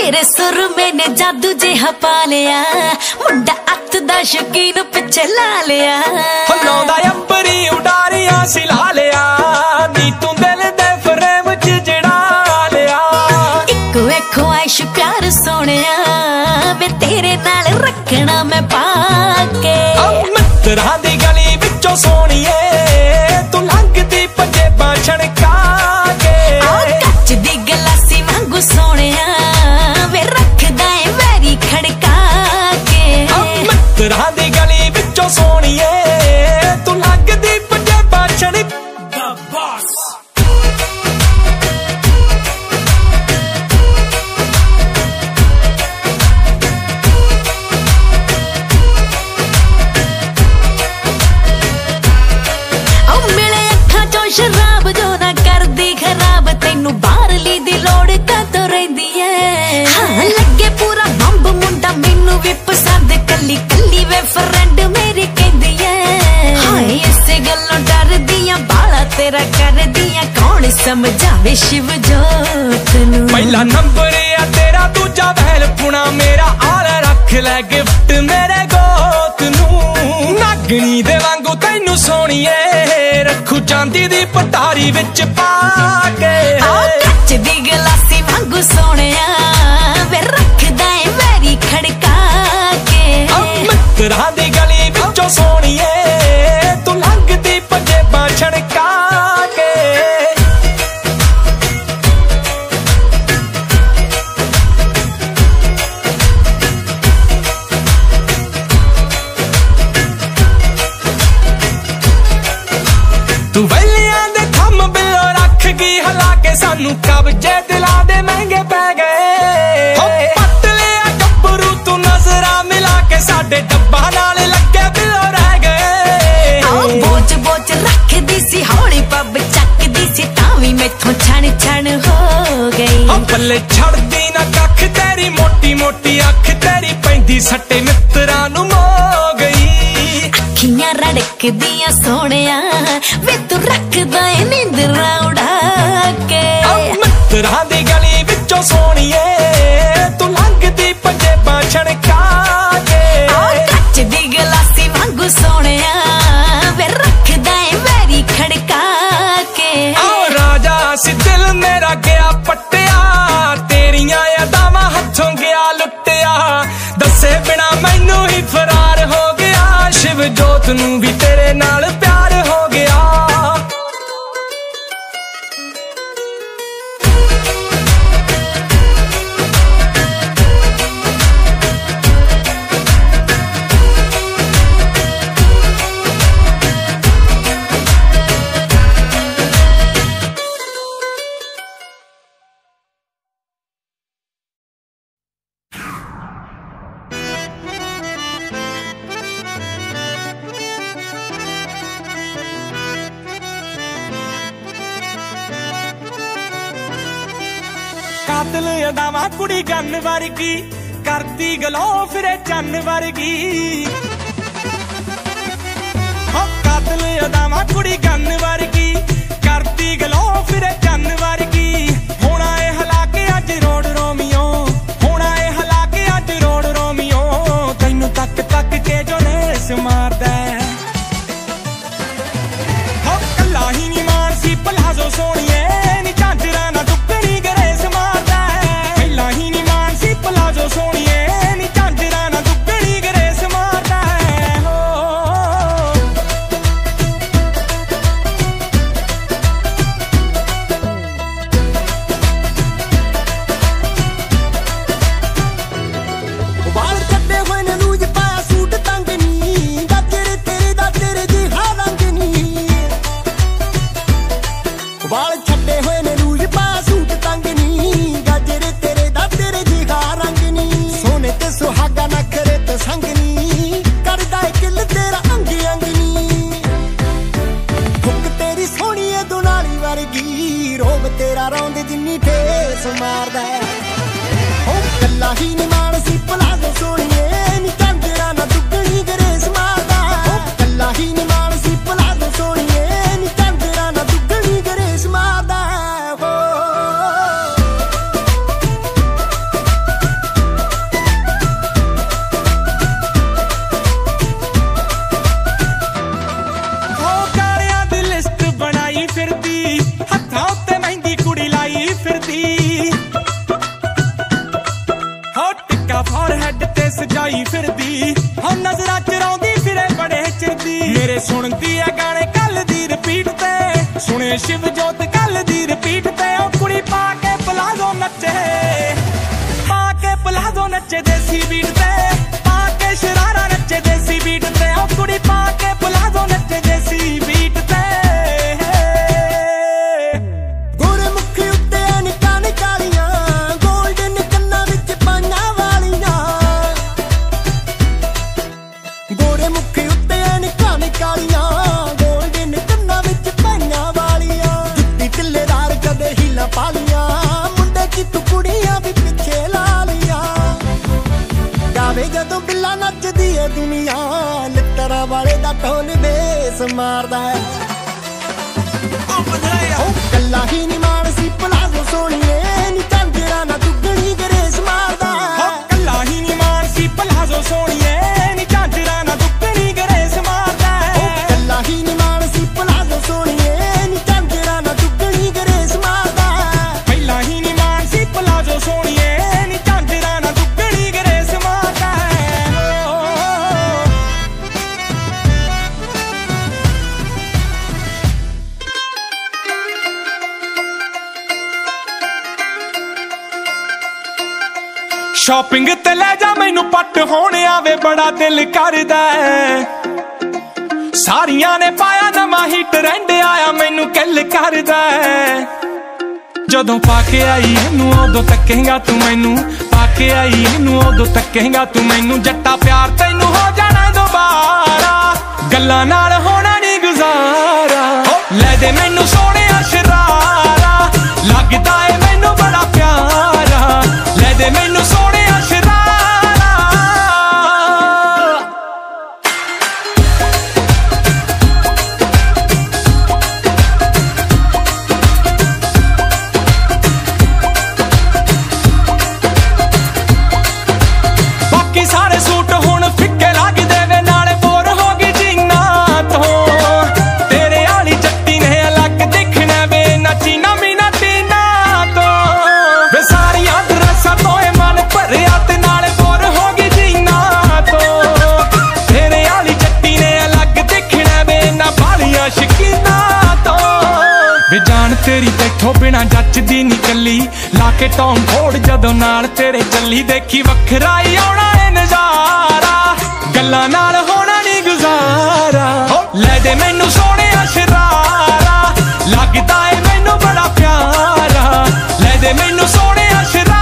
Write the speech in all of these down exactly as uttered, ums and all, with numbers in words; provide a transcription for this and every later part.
तेरे सुर मैंने जादू जिहा पा लिया, मुंडा अत दा शौकीन पिछे ला लिया। फलांदा अंबरी उडारियां सिला लिया, नी तू दिल दे फ्रेम च जड़ा लिया। इक वेखो आइश प्यार सोनिया, वे तेरे नाल रखना मैं पाके। मित्तरां दी गली विचों सोनिए, तू लंघदी पंजेबां छणका के। कच दी गलासी वांगू सोनिया, वे रखदा ए वैरी खड़का के। मित्तरां दी गली विचों सोनिए, तू लंघदी पंजेबां छणका। शराब जो ना कर दी खराब, तेनू बाहरली दी लोड़ कदों रहिंदी है। हाँ लगे पूरा बंब मुंडा, मैनू भी पसंद कली कली वे फ्रेंड मेरी कहंदी है। हाँ इसे गल्लों डर दिया बाला तेरा कर दिया, कौन समझावे शिव जोत नू। पहला नंबर आ तेरा, दूजा वैल पुना मेरा, आल रख ले गिफ्ट मेरे गोत नू। नागनी दे वांगू तैनू सोनिए, रखू चांदी दी पटारी विच पाके। कच दी गलासी वांगू सोनिया, वे रखदा ए वैरी खड़का के। मित्तरां दी गली विचों सोनिए, तू लंघदी पंजेबां छणका के। तू वैलियां दे थम बिलो रख गई हला के, सानू कब्जे दिला दे महंगे पै गए। पट लिया गब्बरू तू नजरा मिला के, साडे डब्बा नाल लगे बिलो रह गए। बोझ बोझ रख दी सी हौली पब चक दी सी, तावी मैथों छण छण हो गई। पल्ले छड़दी ना कख तेरी मोटी मोटी अख, तेरी पैंदी सट्टे मित्तरां नू मो गई। अखियां रड़क दियां सोनिया, वे तू रखदा ए नींदरां उड़ा के। मित्तरां दी गली विचों सोनिए, तू लंघदी पंजेबां छणका के। कच दी गलासी वांगू सोनिया, वे रखदा ए वैरी खड़का के। आओ राजा सी दिल मेरा गया पट्टिया, तेरियां अदावां हथों गया लुटिया। दसे बिना मैनू ही फरार हो गया, शिव जोत नू भी तेरे नाल प्यार हो गया। कातिल अदावां कुड़ी गन वर्गी, करती गलो फिरे चन्न वर्गी। हो कातिल अदावां कुड़ी गन वर्गी, करती गलो फिरे चन्न वर्गी। होना ए हलाके अज रोड रोमियो, होना ए हलाके अज रोड रोमियो। तैनू तक तक के जो नेस मारदा, हो कल्ला ही नी मानसी पलाजो सोनिए, नी झांजरा ना दुक्कनी गरेस मारदा। कल्ला ही नी मानसी पलाजो सोनिए, नी झांजरा ना दुक्कनी गरेस मारदा। हो बाल कट्टे हुए ने लूज पाया सूट तंग नी, गाजरे तेरे दा तेरे जी हा रंग नी। बाल छट्टे हुए ने लूज पाया सूट तंग नी, गाजरे तेरे दा तेरे जी हा रंग नी। सोने ते सुहागा नखरे ते संग नी, करदा ए किल तेरा अंग अंग नी। हुक तेरी सोहणी ए दुनाली वर्गी, रोब तेरा रौंद जिन्नी ठेस मारदा। ओ कल्ला ही नी मानसी पलाजो सोनिए, नी झांजरा ना दुगनी गरेस मारदा। ओ कल्ला ही नी मानसी पलाजो सोनिए, नी झांजरा ना दुगनी गरेस मारदा। हो पाई फिरदी हो नजरा चराउंदी फिरे बड़े चिरदी मेरे सुनदी है गाने कल दी रिपीट ते सुने शिव जोत कल दी रिपीट ते ओ कुड़ी पा के पलाजो नचे पा के पलाजो नचे देसी बीट ते पा के शरारा नचे देसी बीट ते ओ कुड़ी पा के पलाजो नचे देसी बीट ते गोरे मुखी उत्ते निका निकालियां गोल्डन कन्ना विच पाइयां वालियां गोरे मुखी उत्ते निका निकालियां गोल्डन कन्ना विच पाइयां वालियां जुत्ती तिल्लेदार कदे हीला पालियां मुंडे की तू कुड़ियां भी पिछे ला लिया गावे जदों बिल्ला नचदी है दुनिया लित्तरा वाले दा ढोल बेस मारदा है कल्ला ही नी मानसी पलाजो सोनिए नी झांजरा ना दुगणी गरेस मारदा कल्ला ही नी मानसी पलाजो सोनिए नी झांजरा ना दुगणी गरेस मारदा कल्ला ही नी मानसी पलाजो सोनिए नी झांजरा ना दुगणी गरेस मारदा कल्ला ही नी मानसी पलाजो सोनिए नी झांजरा ना दुगणी गरेस मारदा शॉपिंग ते ले जा मैनू पट होने आवे बड़ा दिल करदा सारियां ने पाया नवां ही ट्रेंड आया मैनू किल करदा जदों पाके आई इनू उदों तकेगा तू मैनू पाके आई इनू उदों तकेगा तू मैनू जट्टा प्यार तैनू हो जाना दोबारा गल्लां नाल होना नहीं गुजारा ले दे मैनू सोने शरारा लगदा है मैनू बड़ा प्यारा ले दे मैनू सोने तेरी तैथों बिना जचदी नी कली लाके टॉम फोड़ जदों नाल तेरे चली देखी वखरा ही आउणा है नजारा गल्लां नाल होना नहीं गुजारा ले दे मैनू सोने शरारा लगदा है मैनू बड़ा प्यारा ले दे मैनू सोने शरारा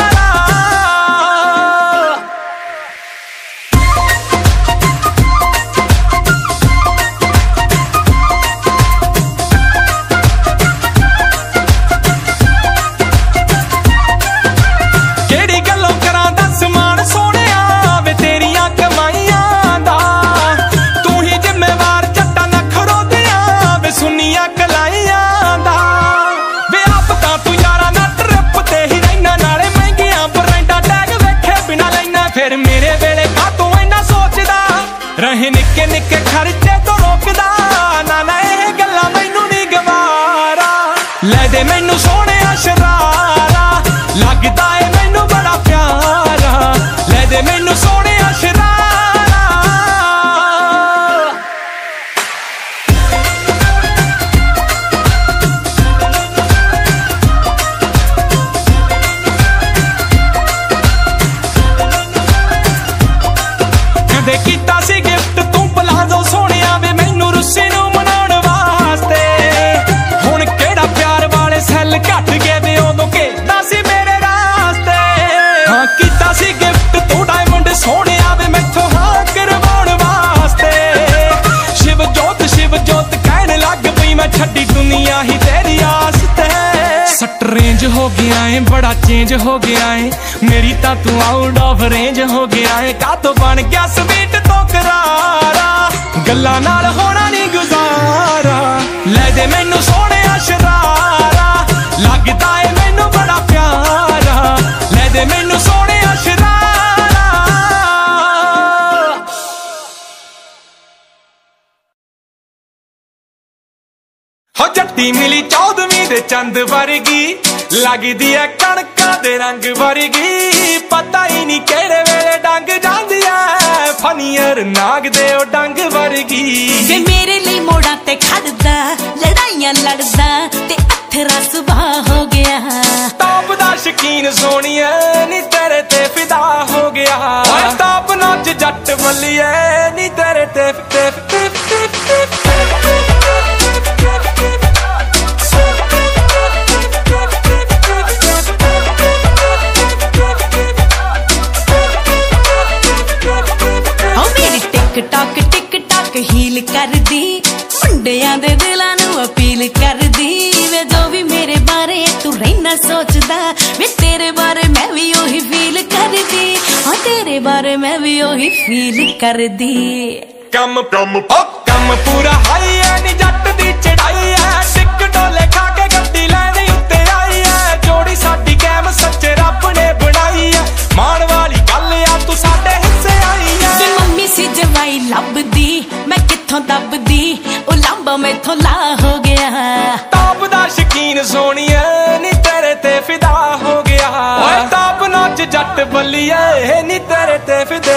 फिर मेरे वेले का तू इन्ना सोचदा रहे निक्के निक्के खर्चे तो रोकदा ना ना ये गल्लां मैनू नहीं गवारा ले दे मैनू सोने शरारा लगदा है मैनू बड़ा प्यारा ले दे मैनू सोने शरारा दे कीता सी गिफ्ट तू पलाजो सोनिया वे मैनू रुस्सी नू मनाउण वास्ते हुण केड़ा प्यार वाले सैल घट गए वे उदों केदा सी मेरे रास्ते हाँ कीता सी गिफ्ट तू डायमंड सोनिया वे मैथों हाँ करवाउण वास्ते शिव जोत शिव जोत कहण लग पई मैं छड्डी दुनिया ही तेरी आस ते सट रेंज हो गया है बड़ा चेंज हो गया है मेरी ता तू आउट ऑफ रेंज हो गया है का तो बन गया स्वीट तो करारा गल्लां नाल होना नहीं गुजारा ले दे मैनू सोने शरारा लगदा है मैनू बड़ा प्यारा ले दे मैनू सोने शरारा हो जट धरती मिली चौदहवीं दे चंद वर्गी, लगदी है कणकां दे रंग वर्गी। पता ही नहीं केड़े वेले डंग जांदी है, फनीयर नाग दे ओ डंग वर्गी। वे मेरे लिए मोड़ा ते खड़दा, लड़ाइयां लड़दा ते अथरा सुबह हो गया। टॉप दा शकीन सोनिए नी तेरे ते फिदा हो गया। ओए टॉप नॉच जट बल्लिए नी तेरे ते ते ते TikTok TikTok heel कर दी, मुंडियां दे दिलां नूं अपील कर दी। वे जो भी मेरे बारे तू रहना सोचदा, वे तेरे बारे मैं भी ओही फील कर दी। हाँ तेरे बारे मैं भी ओही फील कर दी। कम कम कम पूरा हाई है नी जट दी चढ़ाई है, टिक डोले खा के गड्डी लैनी उत्ते आई है। जोड़ी साडी कैम सच्चे रब ने बनाई है, मान वाली गल आ तू साडे हिस्से आई है। ते मम्मी सी जवाई लभदी, मैं कित्थों दबदी, ओ लांबा मैथों ला हो गया। टॉप दा शकीन सोनिए नी तेरे ते फिदा हो गया। ओए टॉप नॉच जट बल्लिए नी तेरे ते फिदे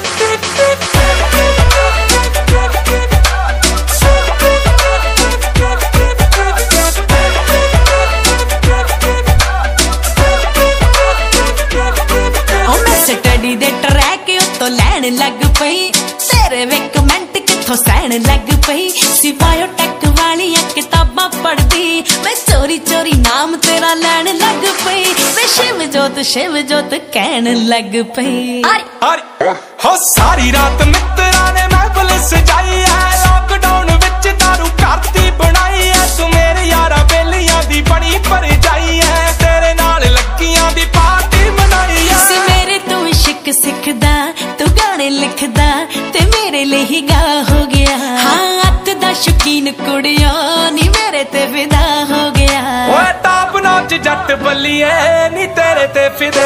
स्टडी दे ट्रैक उत्तों लैन लग पई, तेरे वे कमेंट किथों सहन लग पई। सिवायो टेक वालियां किताबां पढ़दी, मैं चोरी चोरी नाम तेरा लैन लग पई। वे शिव जोत शिव जोत कहन लग पई। हो सारी रात मित्रा ने महफिल सजाई है, लॉकडाउन विच दारू करती बनाई है। तू मेरे यारा बेलियां दी बड़ी परजाई है, तेरे नाल लक्कियां दी पार्टी मनाई है। सी मेरे तू इश्क सिखदा, तू गाने लिखदा ते मेरे लिए ही गा हो गया। हाँ अत दा शकीन कुड़िया नी मेरे ते फिदा हो गया। ओए टॉप नॉच जट बल्लिए नी तेरे ते फिदे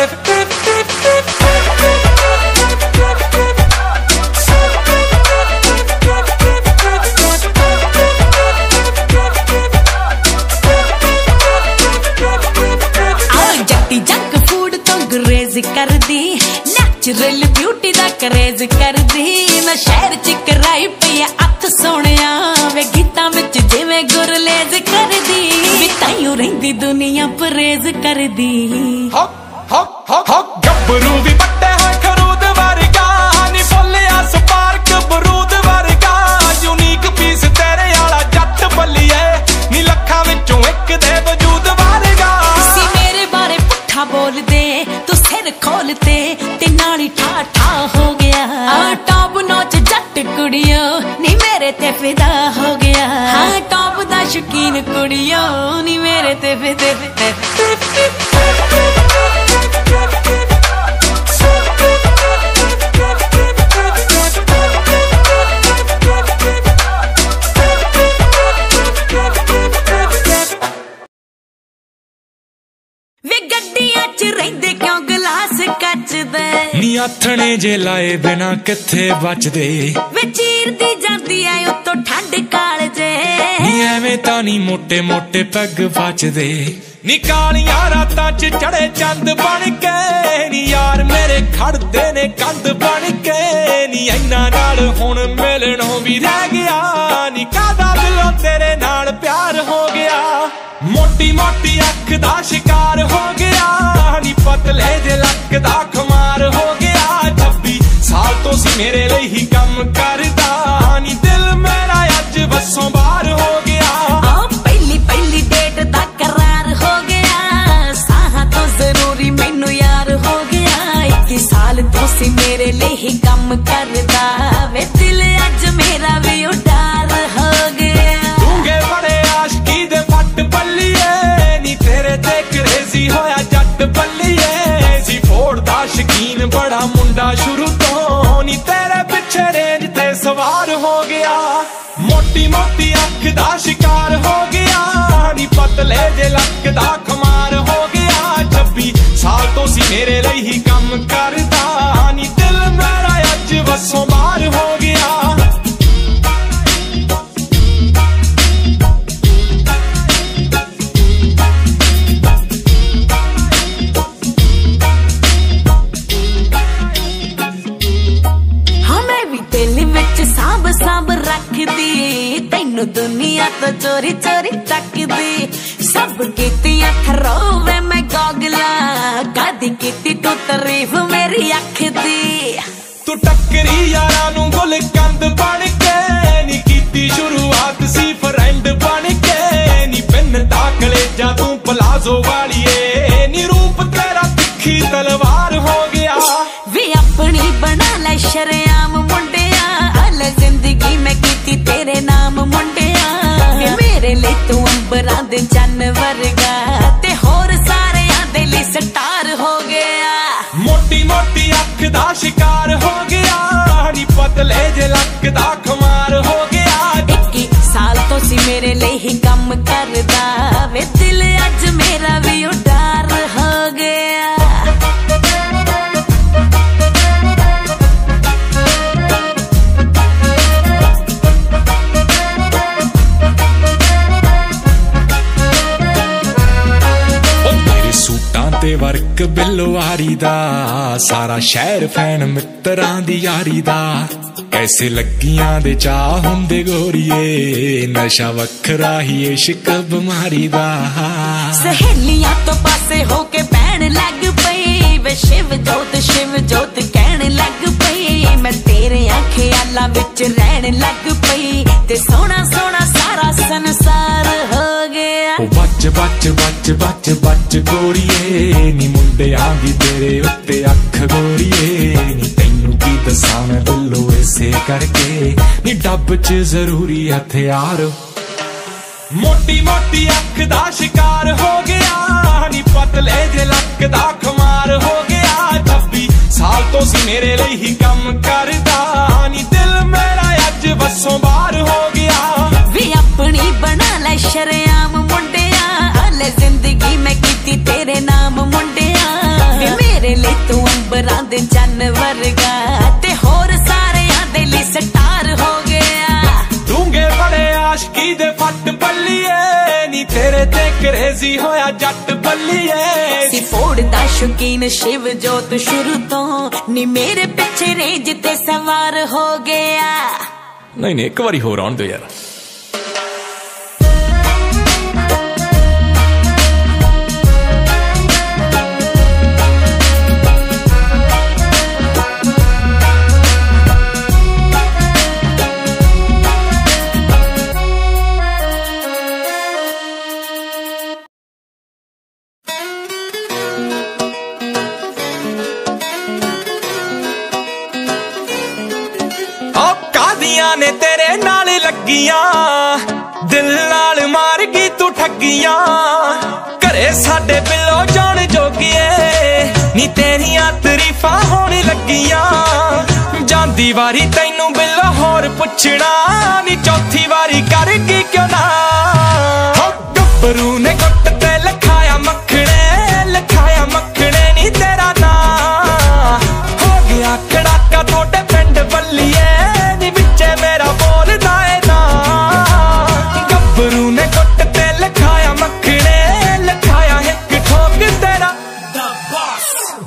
जट्टी जंक फूड तो गुरेज कर दी, नैचुरल ब्यूटी दा करेज कर दी। मैं शहर च कराई पई अत सोनिया, वे गीतां विच जिवें गुरलेज कर दी। वे ताईं रहिंदी दुनिया परेज कर दी। हक हक हक हक गब्बरू भी पट्टे है खरूद वर्गा, नी बोलिया स्पार्क बरूद वर्गा। यूनिक पीस तेरे आला जट बल्लिए नी लखां विचों इक दे वजूद वर्गा। सी मेरे बारे पुट्ठा बोल दे, तू सिर खोलते ते नाली ठा ठा हो गया। आ टॉप नॉच जट कुड़ियो नी मेरे ते फिदा हो गया। हाँ टॉप दा शकीन कुड़ियो नी मेरे ते फिदे वे गड्डियां च रहिंदे क्यों गलास कचदे, नी आथणे जे लाए बिना किथे बचदे। वे चीर दी जांदी ऐ उत्तों ठंड कालजे, नी एवें तां नी मोटे मोटे पैग बचदे। नी कालियां रातां च चढ़े चंद बन के, नी यार मेरे खड़दे ने कंध बन के। नी इन्ना नाल हुण मिलणों भी रह गया, नी कादा दिलों तेरे नाल प्यार हो गया। मोटी मोटी अख दा शिकार हो गया, नी पतले जे लक दा खुमार हो गया। छब्बी साल तो सी मेरे लिए ही कम करदा, नी दिल मेरा अज बसों बाहर हो गया। ओ पहली पहली डेट दा करार हो गया, साहा तो जरूरी मैनू यार हो गया। इक्की साल तो सी मेरे लिए ही कम करदा, वे दिल अज मेरा भी उडार हो गया। दूंगे बड़े आशकी दे फट बल्लिए, नी तेरे ते क्रेजी होया जट बल्लिए। सी फोड़ दा शकीन बड़ा मुंडा शुरू तो, नी तेरे पिछे रेंज ते सवार हो गया। मोटी मोटी अख दा शिकार हो गया, नी पतले जे लक दा खुमार हो गया। छब्बी साल तो सी मेरे लिए ही कम करदा, नी दिल मेरा अज बसों बाहर हो गया। तेनू दुनिया तो चोरी चोरी तकदी सब कीतियां खरोवे मैं गॉगला कदी कीती तू तारीफ मेरी अख दी तू टक्करी यारां नू गुल कंद बन के नी कीती शुरुआत सी फ्रेंड बन के नी पिन दाखले जा तू प्लाजो वालीए नी रूप तेरा तिखी तलवार हो गया वे अपनी बना ले शरेआम मुंडिया अल जिंदगी मैं कीती तेरे नाम मुंडिया वे मेरे लिए तू अंबरां दे चन्न वर्गा ते होर सारे दे लिए स्टार हो गया मोटी मोटी अख दा शिकार हो गया नी पतले जे लक दा खुमार हो गया इक्की साल तो सी मेरे लिए ही कम करदा वे दिल अज मेरा भी उडार हो गया ते वर्क बिलवारी दा सारा शहर फैन मित्रां दी यारी दा कैसे लगियां दे चाह हुंदे गोरीए नशा वखरा ही इश्क बीमारी दा सहेलियां तो पासे होके बहन लग पई वे शिव जोत शिव जोत कहन लग पई मैं तेरे ख्यालां विच रहन लग पई ते सोना सोना सारा संसार हो गया ओ बच बच बच बच बच गोरीए नी मुंडियां दी तेरे उत्ते अख गोरीए नी तैनू की दसां मैं दिलों ऐसे करके नी डब च जरूरी हथियार मोटी मोटी अख दा शिकार हो गया नी पतले जे लक दा खुमार हो गया छब्बी साल तो सी मेरे लिए ही कम करदा नी दिल मेरा अज बसों बाहर हो गया वे अपनी बना ले शरेआम मुंडिया अल जिंदगी मैं कीती तेरे नाम मुंडिया वे मेरे लिए तू अंबरां दे चन्न वर्गा ते होर सारे दे लिए स्टार हो गया डूंगे बड़े आशिकी दे फट बल्लिए नी तेरे ते क्रेजी होया जट बल्लिए सी फोड़ दा शौकीन शिव जोत शुरू तो नी मेरे पिछे रेंज ते सवार हो गया नहीं नहीं एक बारी होर आउण दो यार ने तेरे नाल लगियां दिल नाल मार गई तू ठगियां घरे साडे बिलो जान जोगिए नी तेरियां तरीफां होण लगियां जांदी वारी तैनू बिलो होर पुछना नी चौथी वारी कर गई क्यों ना गब्बरू ने गुट ते लिखाया मखणे लिखाया मखणे नी तेरा ना हो गया खड़ाका तोड़े पिंड बल्लिए मेरा बोलदा है ना गब्बरू ने गुट ते लिखाया मखणे लिखाया एक ठोक तेरा द बॉस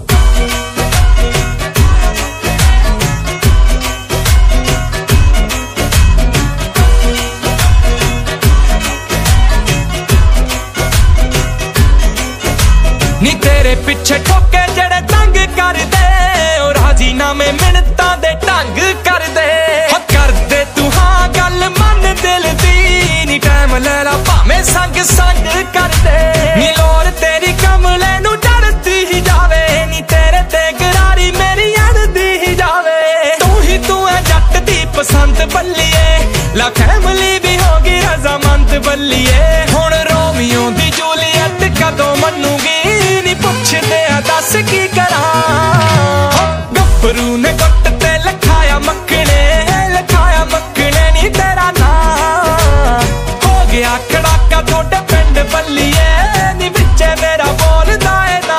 नी तेरे पिछे ठोके जड़े तंग कर दे और राजीनामे मिन्नतां दे ढंग कर दे लेला भावें संग संग कर दे नी लोर तेरी कमले नू चढ़ती ही जावे नी तेरे ते गरारी मेरी अड़दी ही जावे तू ही तू है जट दी पसंद बल्लिए ला फैमिली भी होगी रजामंद बल्लिए हुण रोमियो दी जूलियट कदों मनूगी नी पुछदे दस की करा गब्बरू ने गुट ते लिखाया मखणे लिखाया मखणे नी तेरा ना गया खड़ाका तोड़े पिंड बल्लिए नी विचे मेरा बोलदा है ना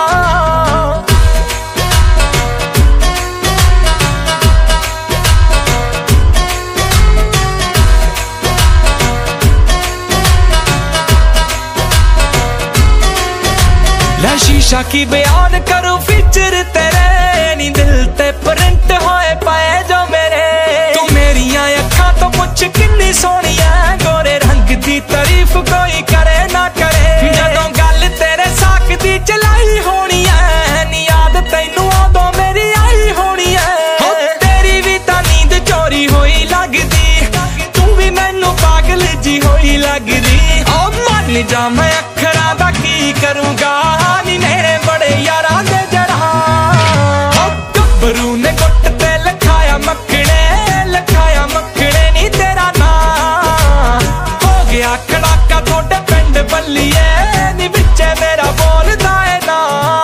ला शीशा की बयान करूं फीचर तेरे नी दिल ते प्रिंट होए पाए जो मेरे तू मेरियां अखां तो पुछ किन्नी नी सोनिया गोरे रंग दी तारीफ कोई करे ना करे। जदों गल तेरे साक दी चलाई होनी है नी याद तैनू उदों मेरी आई होनी है। तेरी भी तां नींद चोरी होई लगदी, तू भी मैनू पागल जी होई लगदी। ओ मन जा मैं अखरां दा की करूंगा नी मेरे बड़े यारां दे जड़ा। गब्बरू ने गुट ते लिखाया मखने, लिखाया मखने नी तेरा नां। हो गया खड़ाका थोड़े पिंड बल्लिए नी बिच्चे मेरा बोलदा है ना।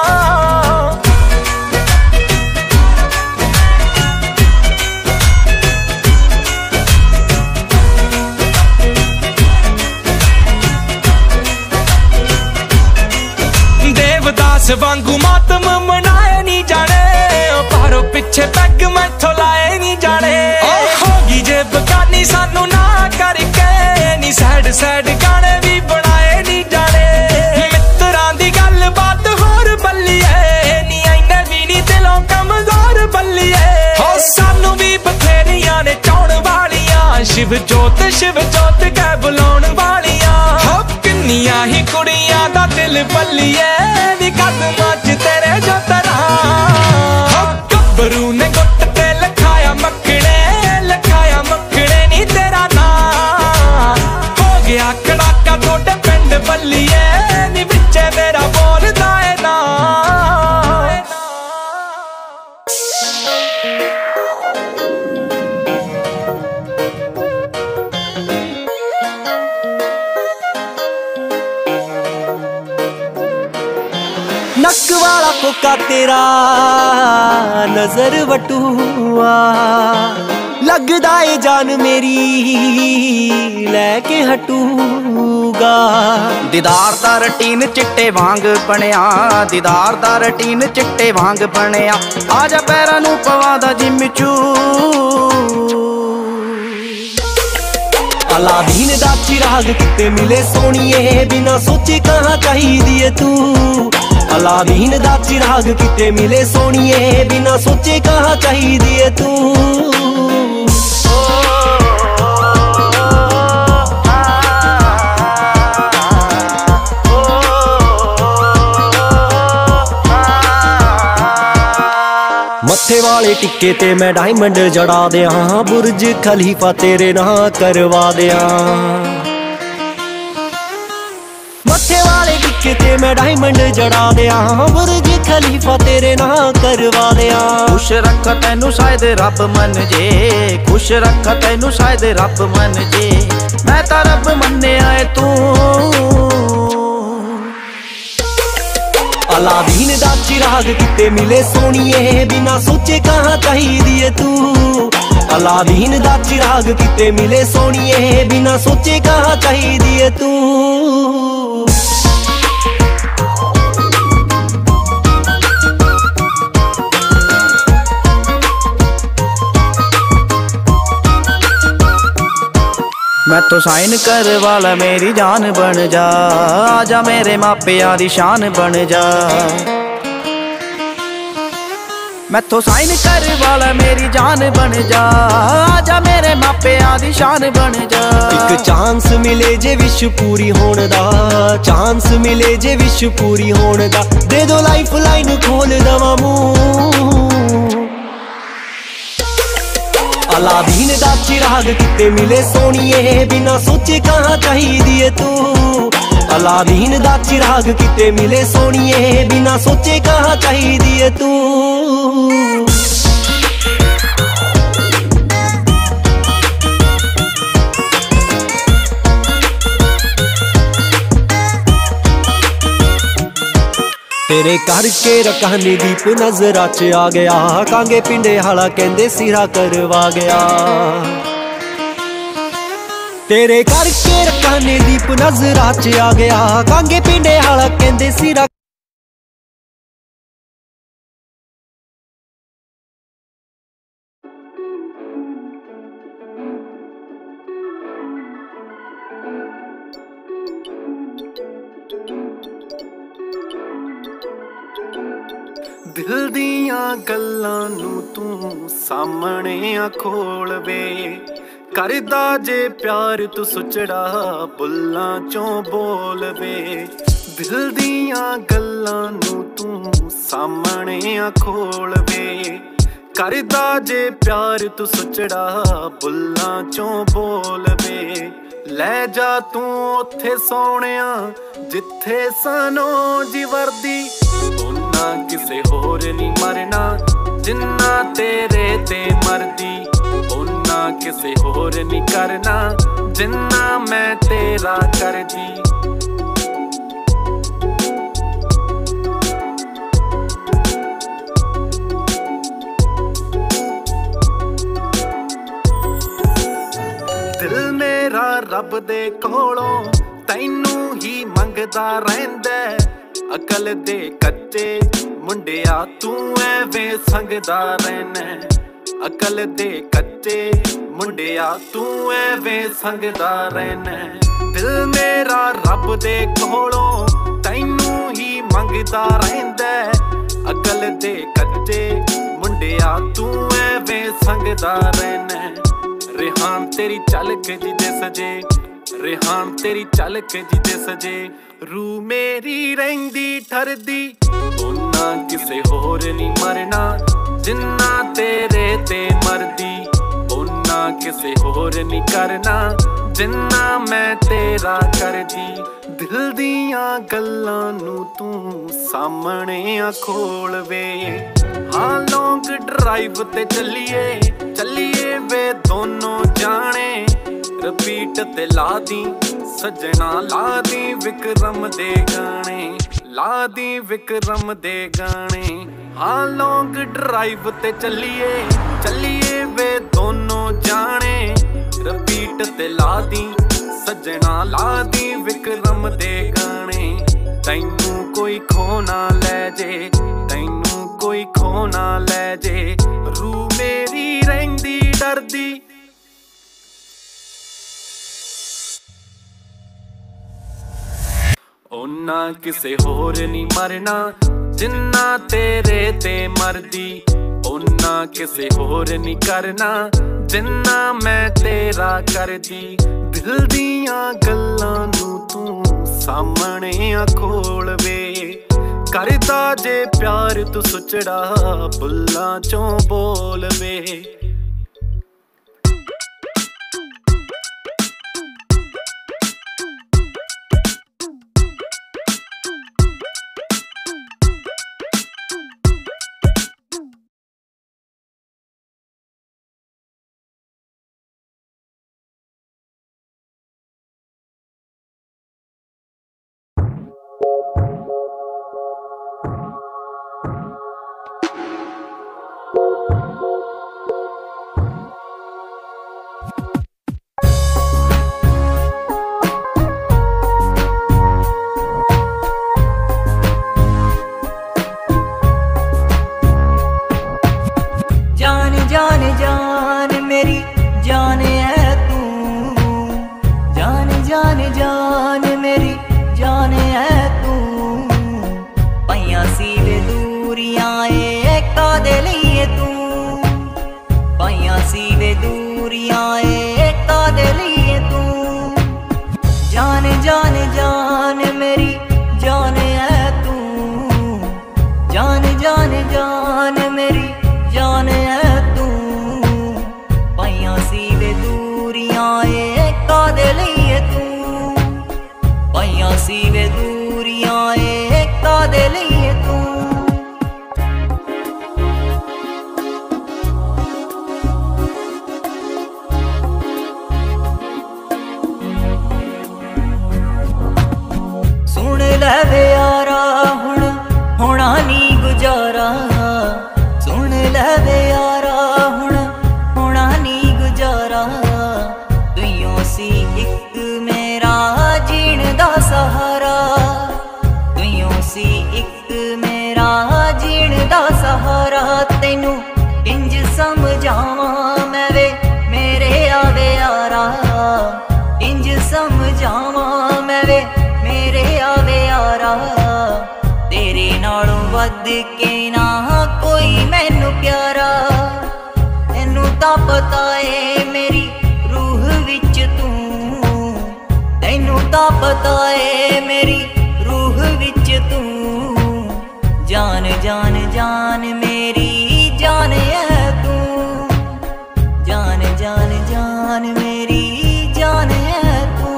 देवदास वांगू मातम मनाए नी जाने, पारो पिछे पैग मैथों लाए नी जाने। होगी जे बगानी सानू ना करके नी सैड सैड गाने भी बनाए नी जाने। मित्रां दी गल बात होर बल्लिए नी आईने भी नी दिलों कमजोर बल्लिए। हो सानू भी बथेरियां ने चाउण वालियां, शिव जोत शिव जोत कह बुलाउण वालियां। हो किन्नियां ही कुड़ियां दा दिल बल्लिए नी कदमां च तेरे जो तरह। गब्बरू ने गुट ते लिखाया मखने, लिखाया मखने नी तेरा नां। हो गया खड़ाका थोड़े पिंड बल्लिए नी बिच्चे मेरा बोलदा है ना। नक वाला कोका तेरा नजर वटूआ लगदा ए जान मेरी लैके हटूगा। दीदार दा रटीन चिट्टे वांग बनिया, दीदार दा रटीन चिट्टे वांग बनिया। आजा पैरां नू पवां दा जिम चू। अलादीन दा चिराग किते मिले सोनिए बिना सोचे कहाँ चाहिदी है तू। अलादीन दा चिराग किते मिले सोनिए बिना सोचे कहाँ चाहिदी है तू। मत्थे वाले टिक्के ते मैं डायमंड जड़ा दिया, बुर्ज खलीफा तेरे ना करवा दिया। मत्थे वाले टिक्के ते मैं डायमंड जड़ा दिया, बुर्ज खलीफा तेरे ना करवा दिया। खुश रख तैनू शायद रब मन जे, खुश रख तैनू शायद रब मन जे। मैं तां रब मन्निया ऐ तू। अलादीन दा चिराग किते मिले सोनिए बिना सोचे कहाँ चाहिदी है तू। अलादीन दा चिराग किते मिले सोनिए बिना सोचे कहाँ चाहिदी है तू। मैं तो साइन कर वाला मेरी जान बन जा, आजा मेरे मापिया दी शान बन जा। मैं तो साइन कर वाला मेरी जान बन जा, आजा मेरे मापिया दी शान बन जा। एक चांस मिले जे विश पूरी होने दा, चांस मिले जे विश पूरी होने दा। दे दो लाइफ लाइन खोल दवा मुंह। अलादीन दा चिराग किते मिले सोनिए बिना सोचे कहाँ चाहिदी है तू। अलादीन दा चिराग किते मिले सोनिए बिना सोचे कहाँ चाहिदी है तू। तेरे करके रकानी दीप नजरा च आ गया, कांगे पिंडे हाला कहंदे सिरा करवा गया। तेरे करके रकानी दीप नजरा च आ गया, कांगे पिंडे हाला कहंदे सिरा। दिल दियां गल्लां नू तू सामने आ खोल वे, करदा जे प्यार तू सुचड़ा बुल्लां चों बोल वे दिल दियां गल्लां नू तू सामने आ खोल वे करदा जे प्यार तू सुचड़ा बुल्लां चों बोल वे ले जा तू ओथे सोहणिया जिथे सनो जी वर्दी उन्ना किसे होर नी मरना जिन्ना तेरे ते मरदी उन्ना किसे होर नी करना जिन्ना मैं तेरा करदी दिल मेरा रब दे कोलों तैनू ही मंगदा रहिंदा अकल दे कच्चे मुंडिया तू एवें संगदा रहना अकल दे कच्चे मुंडिया तू एवें संगदा रहना दिल मेरा रब दे कोलों तैनू ही मंगदा रहिंदा अकल दे कच्चे मुंडिया तू एवें संगदा रहना रेहान तेरी चल के जिदे सजे रेहान तेरी चल के जिदे सजे रू मेरी रहिंदी ठरदी उन्ना किसे होर नी मरना जिन्ना तेरे ते मरदी उन्ना किसे होर नी करना जिन्ना मैं तेरा करदी दिल दियां गल्लां नू तू सामने आ खोल वे हाँ लॉन्ग ड्राइव ते चलिए चलिए वे दोनों जाने रिपीट ते ला दी सजना ला दी विक्रम दे गाने ला दी विक्रम दे गाने हाँ लॉन्ग ड्राइव ते चलिए चलिए वे दोनों जाने रिपीट ते ला दी सजना ला दी विक्रम दे गाने तैनू कोई खो ना ले जे तैनू कोई खो ना ले जे रू मेरी रहिंदी डरदी उन्ना किसे होर नी मरना जिन्ना तेरे ते मरदी उन्ना किसे होर नी करना जिन्ना मैं तेरा करदी दिल दियां गल्लां नू तू सामने आ खोल वे करदा जे प्यार तू सुचड़ा बुल्लां चों बोल वे पता है मेरी रूह ਤਾਂ ਪਤਾ ਏ ਮੇਰੀ रूह विच तू जान जान जान मेरी जान है तू जान जान जान मेरी जान है तू।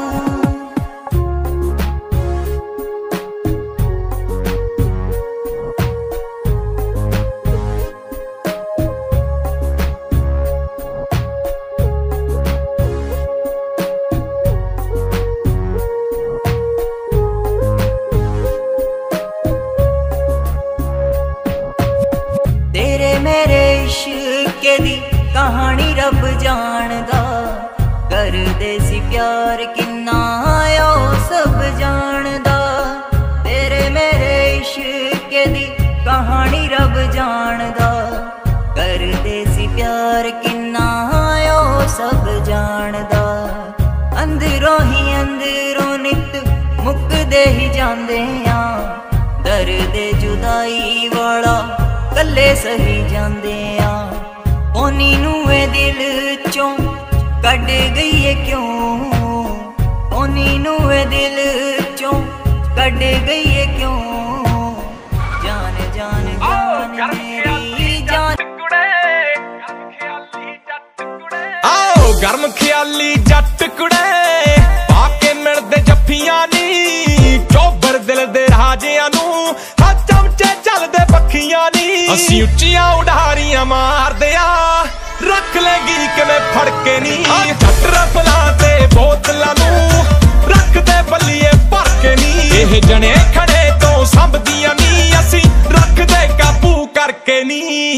मेरे इश्क दी कहानी रब जानदा कर दे सी प्यार किन्ना ओ सब जानदा। तेरे मेरे इश्क दी कहानी रब जानदा कर दे सी प्यार किन्ना ओ सब जानदा। अंदरों ही अंदरों नित मुकदे ही जांदे आ दर्द जुदाई वाला कल्ले सही जांदे आ। ओनी नूए दिल चों कड गई है क्यों ओनी नूए दिल चों कड गई है क्यों। जान जान जान मेरी जान आओ गर्म ख्याली जट कुड़े पाके मिलदे जफ्फियां नी चोबर दिल दे राजियां नू हाथ चमचे चलदे पखियां नी। असी उच्चियां उड़ारियां मारदे आ रख लेगी किवें फड़ के नी। जट रफला ते बोतलां नू रखदे बल्लिए भर के नी। एह जने खड़े तो संभदियां नी असी रखदे काबू करके नी।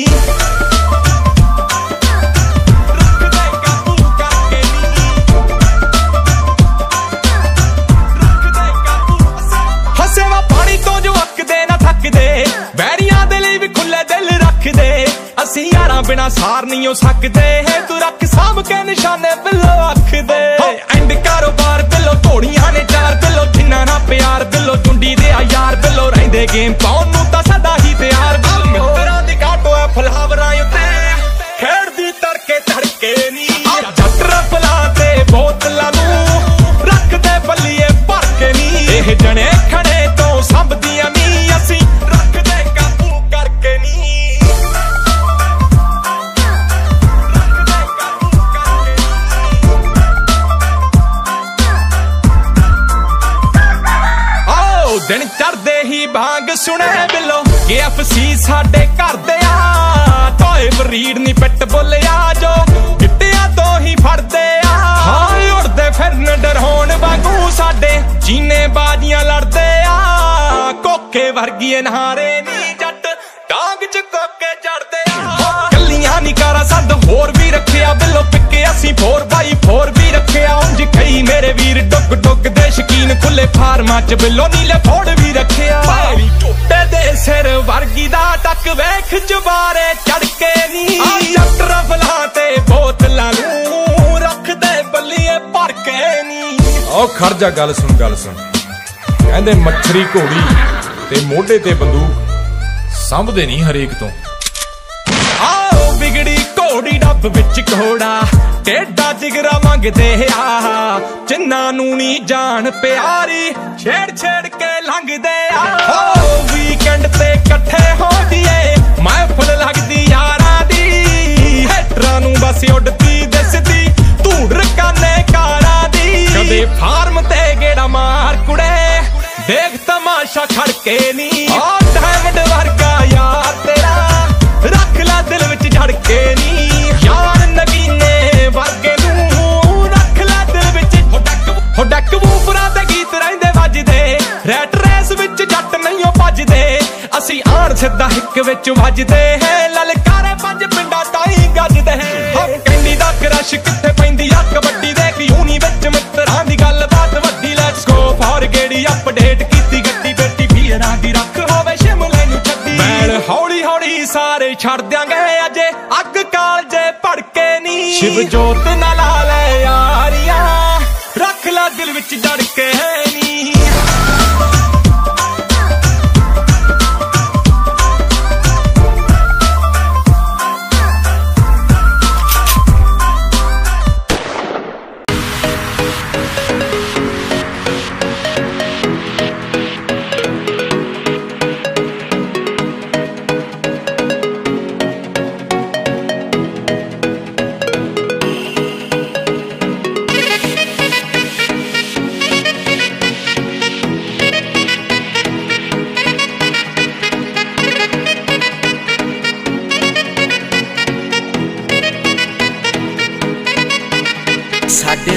ਅਸੀਂ यारां बिना सार नहीं हो सकते है तू रख साम के निशाने बिलो अख दे। एंड कारोबार बिलो घोड़ियां ने चार बिलो जिन्ना ना प्यार बिलो चुंडी दे यार बिलो रहिंदे गेम पाउन नू तां सदा ही तैयार। बिल मित्तरां दी काटो है फलावरां उत्ते खेड़दी तड़के तड़के नी। जट रफला ते बोतलां नू रखदे बल्लिए भर के नी। एह जने खड़े तो संभदियां नी असी रखदे काबू करके नी। दिन चढ़दे ही भांग सुने बिलो के अफसी साडे घर दे आ टोए बरीड नी पिट बोलिया जो गिट्टिया तो ही फड़दे आ। हाँ उड़दे फिरन डरहोन वांगू साडे चीने बाजियां लड़दे आ। कोके वर्गीए नहारे नी जट डांग च कोके चढ़दे आ। कलियां नी कारा सद होर भी रखिया बिलो पिके असी फोर बाई फोर भी रखिया। उंज कई मेरे वीर डुग डुग दे शकीन खुले फार्मा च बिलो नीले फोड़ भी रखिया। टोटे दे सिर वर्गी दा टक वेख जबारे चढ़ के नी। जट रफला ते बोतलां नू रखदे बल्लिए भर के नी। ओ खड़ जा गल सुन गल सुन कहंदे मच्छरी घोड़ी ते मोढे ते बंदूक संभदे नहीं हरेक तो। आओ बिगड़ी घोड़ी डब विच घोड़ा टेढ़ा जिगरा मंगदे आ। जिन्ना नू नी जान प्यारी छेड़ छेड़ के लंघदे आ। वीकेंड ते कट्ठे हो दिए महफिल लगदी यारां दी। हेटरां नू बस उड़दी दिसदी धूड़ काने कारां दी। कदे फार्म ते गेड़ा मार कुड़े देख तमाशा खड़के नी। डायमंड वर्गा यार तेरा रख ला दिल विच झड़ के नी। यार नगीने वर्गे नू रख ला दिल विच हो डक वूफरां ते गीत रहिंदे वजदे। रैट रेस विच जट नहीं भजदे असी आण सिद्धा हिक विच वजदे है। ललकारे पंज पिंडां ताईं गजदे है। कैंडी दा क्रश कित्थे पैंदी आ कबड्डी देख यूनी विच मित्तरां दी गल बात वड्डी। लेट्स गो फॉर गेड़ी अपडेट कीती गड्डी बेटी भीड़ां दी रख होवे शिमले नू छड्डी। मैल हौली हौली सारे छड़ दियांगे अजे अग कालजे भड़के नी। शिव जोत ना ला ले यारियां रख ला दिल विच जड़ के नी।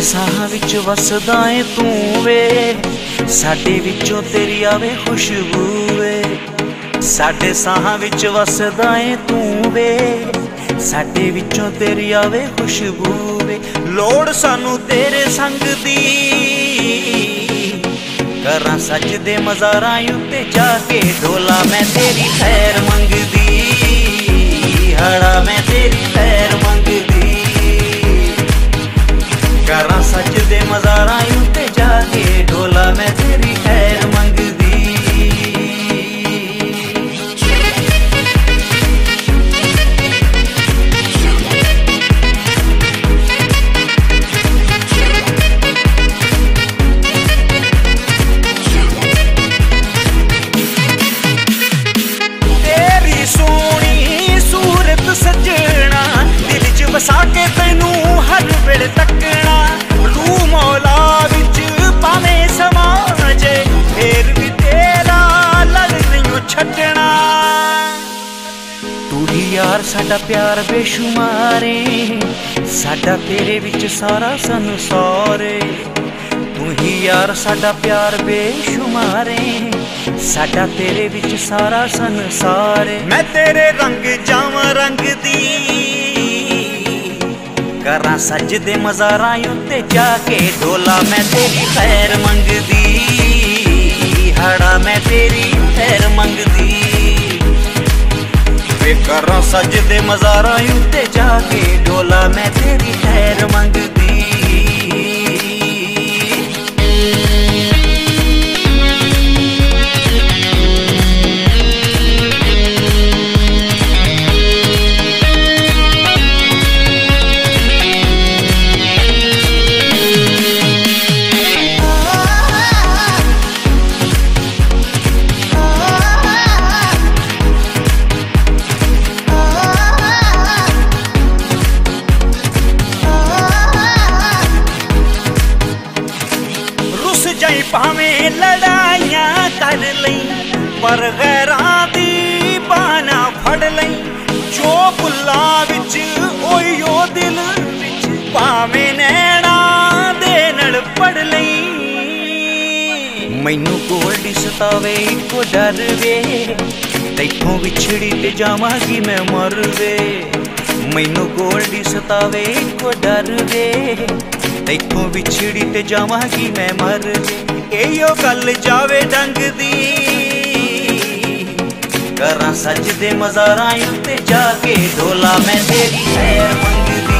ਸਾਹਾਂ ਵਿੱਚ ਵਸਦਾ ਏ ਤੂੰ ਵੇ, ਸਾਡੇ ਵਿੱਚੋਂ ਤੇਰੀ ਆਵੇ ਖੁਸ਼ਬੂ ਵੇ। ਸਾਡੇ ਸਾਹਾਂ ਵਿੱਚ ਵਸਦਾ ਏ ਤੂੰ ਵੇ, ਸਾਡੇ ਵਿੱਚੋਂ ਤੇਰੀ ਆਵੇ ਖੁਸ਼ਬੂ ਵੇ। ਲੋੜ ਸਾਨੂੰ ਤੇਰੇ ਸੰਗ ਦੀ, ਕਰਾਂ ਸਜਦੇ ਮਜ਼ਾਰਾਂ ਉੱਤੇ ਜਾ ਕੇ ਢੋਲਾ ਮੈਂ ਤੇਰੀ ਖੈਰ ਮੰਗਦੀ, ਹੜਾ ਮੈਂ ਤੇਰੀ ਖੈਰ ਮੰਗਦੀ। ਕਰਾਂ ਸਜਦੇ ਮਜ਼ਾਰਾਂ ਉੱਤੇ ਜਾ ਕੇ ਢੋਲਾ ਮੈਂ ਤੇਰੀ ਖੈਰ ਮੰਗਦੀ। ਸੱਜਣਾ ਦਿਲ ਚ ਵਸਾ ਕੇ ਤੈਨੂੰ ਹਰ ਵੇਲੇ ਤੱਕਣਾ, ਰੂ ਮੌਲਾ ਵਿੱਚ ਭਾਵੇਂ ਸਮਾ ਜੇ ਫੇਰ ਵੀ ਤੇਰਾ ਲੜ ਨਹੀਂ ਛੱਡਣਾ। ਤੂੰ ਹੀ ਯਾਰ ਸਾਡਾ ਪਿਆਰ ਬੇਸ਼ੁਮਾਰ ਏ, ਸਾਡਾ ਤੇਰੇ ਵਿੱਚ ਸਾਰਾ ਸੰਸਾਰ ਏ। ਤੂੰ ਹੀ ਯਾਰ ਸਾਡਾ ਪਿਆਰ ਬੇਸ਼ੁਮਾਰ ਏ, ਸਾਡਾ ਤੇਰੇ ਵਿੱਚ ਸਾਰਾ ਸੰਸਾਰ ਏ। ਮੈਂ ਤੇਰੇ ਰੰਗ ਜਾਵਾਂ ਰੰਗ ਦੀ, ਕਰਾਂ ਸਜਦੇ ਮਜ਼ਾਰਾਂ ਉੱਤੇ ਜਾ ਕੇ ਢੋਲਾ ਮੈਂ ਤੇਰੀ ਖੈਰ ਮੰਗਦੀ, ਹੜਾ ਮੈਂ ਤੇਰੀ ਖੈਰ ਮੰਗਦੀ ਵੇ। ਕਰਾਂ ਸਜਦੇ ਮਜ਼ਾਰਾਂ ਉੱਤੇ ਜਾ ਕੇ ਢੋਲਾ ਮੈਂ ਤੇਰੀ ਖੈਰ ਮੰਗਦੀ। ਭਾਵੇਂ ਲੜਾਈਆਂ ਕਰ ਲਈ ਪਰ ਗੈਰਾਂ ਦੀ ਬਾਨਾ ਫੜ ਲਈ, ਜੋ ਫੁੱਲਾਂ ਵਿੱਚ ਓਈ ਓ ਦਿਲ ਵਿੱਚ ਭਾਵੇਂ ਨੈਣਾ ਦੇ ਨਾਲ ਪੜ ਲਈ। ਮੈਨੂੰ ਗੋਲਡੀ ਸਤਾਵੇ ਇੱਕੋ ਡਰ ਵੇ, ਤੈਥੋਂ ਵਿਛੜੀ ਤੇ ਜਾਵਾਂਗੀ ਮੈਂ ਮਰ ਵੇ। ਮੈਨੂੰ ਗੋਲਡੀ ਸਤਾਵੇ ਇੱਕੋ ਡਰ ਵੇ, ਤੈਥੋਂ ਵਿਛੜੀ ਤੇ ਜਾਵਾਂਗੀ ਮੈਂ ਮਰ ਵੇ। ਇਹੋ ਗੱਲ ਜਾਵੇ ਡੰਗ ਦੀ, ਕਰਾਂ ਸਜਦੇ ਮਜ਼ਾਰਾਂ ਉੱਤੇ ਜਾ ਕੇ ਢੋਲਾ ਮੈਂ ਤੇਰੀ ਖੈਰ ਮੰਗਦੀ।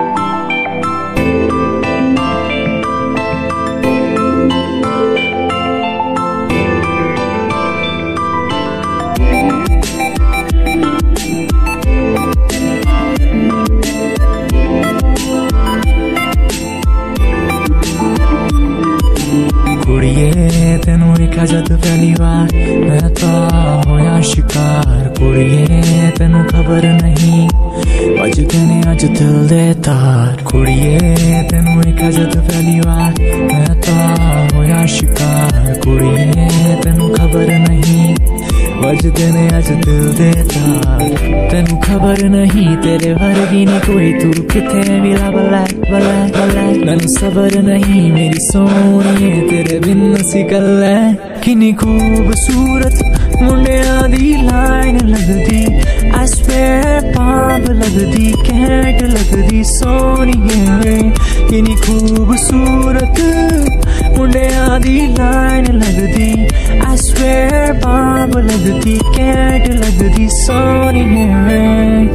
ਕੁੜੀਏ ਤੈਨੂੰ ਵੇਖਿਆ ਜਦ ਪਹਿਲੀ ਵਾਰ ਮੈਂ ਤਾਂ ਹੋਇਆ ਸ਼ਿਕਾਰ। ਕੁੜੀਏ ਤੈਨੂੰ ਖਬਰ ਨਹੀਂ ਵੱਜਦੇ ਨੇ ਅੱਜ ਦਿਲ ਦੇ ਤਾਰ। ਕੁੜੀਏ ਤੈਨੂੰ ਵੇਖਿਆ ਜਦ ਪਹਿਲੀ ਵਾਰ ਮੈਂ ਤਾਂ ਹੋਇਆ ਸ਼ਿਕਾਰ। ਕੁੜੀਏ ਤੈਨੂੰ ਖਬਰ ਨਹੀਂ ਵੱਜਦੇ ਨੇ ਅੱਜ ਦਿਲ ਦੇ ਤਾਰ। ਤੈਨੂੰ ਖਬਰ ਨਹੀਂ ਤੇਰੇ ਵਰਗੀ ਨੀ ਕੋਈ, ਤੂੰ ਕਿੱਥੇ ਵੀ ਲੱਭ ਲੈ ਬਲੇ ਬਲੇ। ਮੈਨੂੰ ਸਬਰ ਨਹੀਂ ਮੇਰੀ ਸੋਹਣੀਏ ਤੇਰੇ ਬਿਨ ਅਸੀਂ ਗੱਲੇ। ਕਿੰਨੀ ਖੂਬਸੂਰਤ ਮੁੰਡਿਆਂ ਦੀ ਲਾਈਨ ਲੱਗਦੀ, I swear ਪਾਪ ਲੱਗਦੀ ਕੈਂਟ ਲੱਗਦੀ ਸੋਹਣੀਏ। ਕਿੰਨੀ ਖੂਬਸੂਰਤ ਮੁੰਡਿਆਂ ਦੀ ਲਾਈਨ ਲੱਗਦੀ, I swear ਪਾਪ ਲੱਗਦੀ ਕੈਂਟ ਲੱਗਦੀ ਸੋਹਣੀਏ।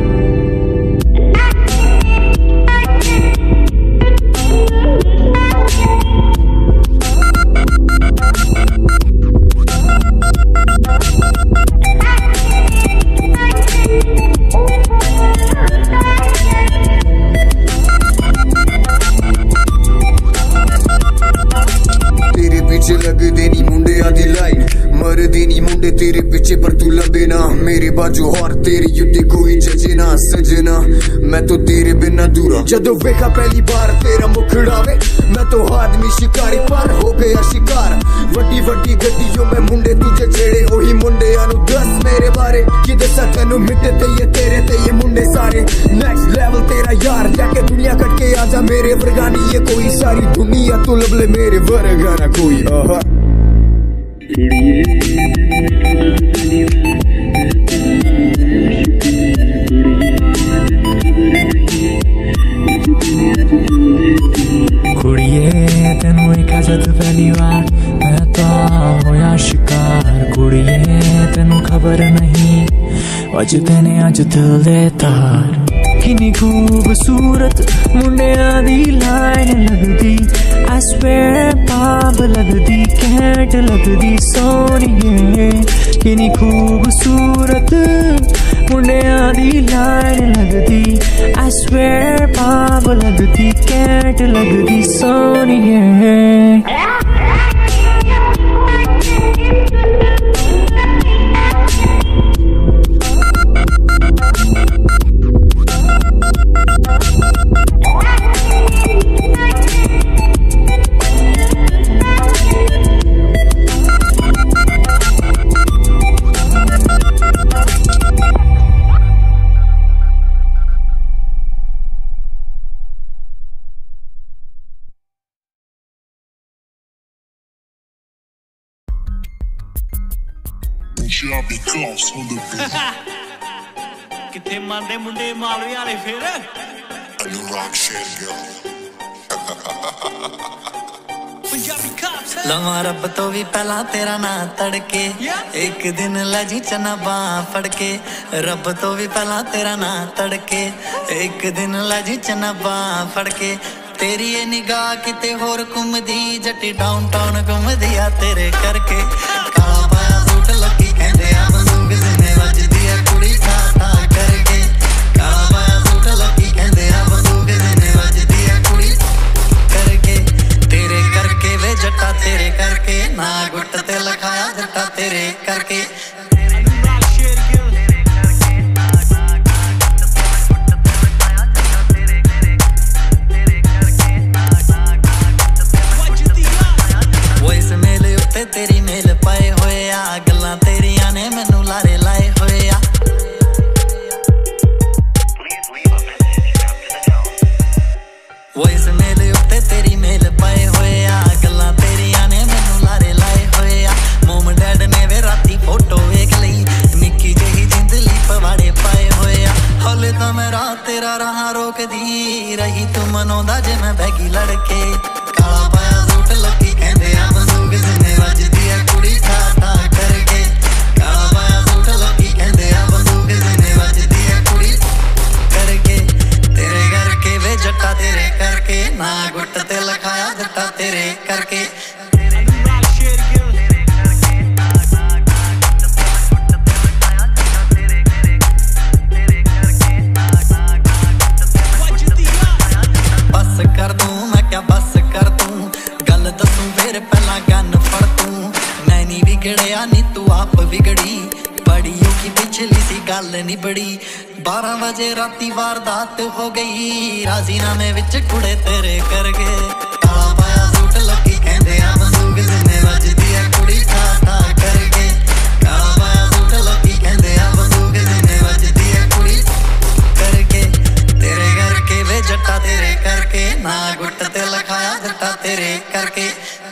लगदे नी मुंडिया दी लाइन, मरदे नी मुंडे तेरे पिछे पर तू लबे ना। मेरे बाजू और तेरी युद्धि कोई जजे ना सजना, मैं तो तेरे बिना दूरा। जदों वेखा पहली बार तेरा मुखड़ा वे, मैं तो आदमी शिकारी पर हो गया शिकार। वड्डी वड्डी गड्डियों में मुंडे तुझे छेड़े, ओही मुंडे आनू दस मेरे बारे कि दसा तेनू मिटे ते ये तेरे ते ये मुंडे सारे। नेक्स्ट लेवल तेरा यार जाके दुनिया गलियां कट के आजा मेरे वर्गानी ये कोई सारी दुनिया तू लबले मेरे वर्गा ना कोई आहा कुड़िए तेनू वेख्या जद पहली बार मैं तो होया शिकार कुड़िए तेनू खबर नहीं वजदे ने अज दिल दे तार किन्नी खूबसूरत मुंडिया दी लाइन लगदी I swear पाप लगदी कैंट लगदी सोनिए किन्नी खूबसूरत मुंडिया दी लाइन लगदी I swear पाप लगदी कैंट लगदी सोनिए ਕਿੱਥੇ ਮੰਨਦੇ ਮੁੰਡੇ ਮਾਲਵੇ ਵਾਲੇ ਫੇਰ ਲਵਾਂ ਰੱਬ ਤੋਂ ਵੀ ਪਹਿਲਾਂ ਤੇਰਾ ਨਾਂ ਤੜਕੇ ਇੱਕ ਦਿਨ ਲੈ ਜੀ ਚਨਾ ਬਾਂਹ ਫੜ ਕੇ ਰੱਬ ਤੋਂ ਵੀ ਪਹਿਲਾਂ ਤੇਰਾ ਨਾਂ ਤੜਕੇ ਇੱਕ ਦਿਨ ਲੈ ਜੀ ਚਨਾ ਬਾਂਹ ਫੜ ਕੇ ਤੇਰੀ ਇਹ ਨਿਗਾਹ ਕਿਤੇ ਹੋਰ ਘੁੰਮਦੀ ਜੱਟੀ ਡਾਊਨਟਾਊਨ ਘੁੰਮਦੀ ਆ ਤੇਰੇ ਕਰਕੇ ਕਾਲਾ ਪਾਇਆ ਸੂਟ ਲੱਗੀ ਕਹਿੰਦੇ ਆ ਬੰਦੂਕ ਜਿੰਨੇ ਵੱਜਦੀ ਆ ਕੁੜੀ ਠਾ ਠਾ ਕਰਕੇ ਕਾਲਾ ਪਾਇਆ ਸੂਟ ਲੱਗੀ ਕਹਿੰਦੇ ਆ ਬੰਦੂਕ ਜਿੰਨੇ ਵੱਜਦੀ ਆ ਕੁੜੀ ਕਰਕੇ ਤੇਰੇ ਕਰਕੇ ਵੇ ਜੱਟਾ ਤੇਰੇ ਕਰਕੇ ਨਾ ਗੁੱਟ ਤੇ ਲਖਾਇਆ ਜੱਟਾ ਤੇਰੇ ਕਰਕੇ ਤੇਰੀ ਮੇਲ ਪਾਏ ਹੋਏ ਆ ਗੱਲਾਂ ਤੇਰੀਆਂ ਨੇ ਮੈਨੂੰ ਲਾਰੇ ਲਾਏ ਹੋਏ ਆ ਵੌਇਸ ਮੇਲ ਉੱਤੇ ਤੇਰੀ ਮੇਲ ਪਾਏ ਹੋਏ ਆ ਗੱਲਾਂ ਤੇਰੀਆਂ ਨੇ ਮੈਨੂੰ ਲਾਰੇ ਲਾਏ ਹੋਏ ਆ ਮੋਮ ਡੈਡ ਨੇ ਵੇ ਰਾਤੀ ਫੋਟੋ ਵੇਖ ਲਈ ਨਿੱਕੀ ਜਿਹੀ ਜਿੰਦਲੀ ਪਵਾੜੇ ਪਾਏ ਹੋਏ ਆ ਹਲੇ ਤਾਂ ਮੈਂ ਰਾਤ ਤੇਰਾ ਰਾਹ ਰੋਕਦੀ ਰਹੀ ਤੂੰ ਮਨਾਉਂਦਾ ਜੇ ਮੈਂ ਬੈਗੀ ਲੜਕੇ ਕਾਲਾ ਪਾਇਆ ਸੂਟ ਲੱਗੀ ਕਹਿੰਦੇ ਆ ਬੰਦੂਕ ਜਿੰਨੇ ਵੱਜਦੀ ਆ ਕੁੜੀ ਠਾ ਠਾ ਕਰਕੇ ਕਾਲਾ ਪਾਇਆ ਸੂਟ ਲੱਗੀ ਕਹਿੰਦੇ ਆ ਬੰਦੂਕ ਜਿੰਨੇ ਵੱਜਦੀ ਆ ਕੁੜੀ ਕਰਕੇ ਤੇਰੇ ਕਰਕੇ ਵੇ ਜੱਟਾ ਤੇਰੇ ਕਰਕੇ ਨਾ ਗੁੱਟ ਤੇ ਲਖਾਇਆ ਜੱਟਾ ਤੇਰੇ ਕਰਕੇ ਬਸ ਕਰ ਦੂੰ ਮੈਂ ਕਿਆ ਬਸ ਕਰ ਦੂੰ ਗੱਲ ਦੱਸੂ ਫੇਰ ਪਹਿਲਾਂ ਗੰਨ ਫੜ ਤੂੰ ਮੈਂ ਨੀ ਵਿਗੜਿਆ ਨੀ ਤੂੰ ਆਪ ਵਿਗੜੀ ਬੜੀ ਔਖੀ ਪਿਛਲੀ ਸੀ ਗੱਲ ਨੀ ਬੜੀ ਬਾਰਾਂ ਵਜੇ ਰਾਤੀ ਵਾਰਦਾਤ ਹੋ ਗਈ ਰਾਜ਼ੀਨਾਮੇ ਵਿੱਚ ਕੁੜੇ ਤੇਰੇ ਕਰ ਗਏ ਕਾਲਾ ਪਾਇਆ ਸੂਟ ਲੱਗੀ ਕਹਿੰਦੇ ਆ ਬੰਦੂਕ ਜਿੰਨੇ ਵੱਜਦੀ ਆ ਕੁੜੀ ਠਾ ਠਾ ਕਰਕੇ ਕਾਲਾ ਪਾਇਆ ਸੂਟ ਲੱਗੀ ਕਹਿੰਦੇ ਆ ਬੰਦੂਕ ਜਿੰਨੇ ਵੱਜਦੀ ਆ ਕੁੜੀ ਕਰਕੇ ਤੇਰੇ ਕਰਕੇ ਵੇ ਜੱਟਾ ਤੇਰੇ ਕਰਕੇ ਨਾ ਗੁੱਟ ਤੇ ਲਖਾਇਆ ਜੱਟਾ ਤੇਰੇ ਕਰਕੇ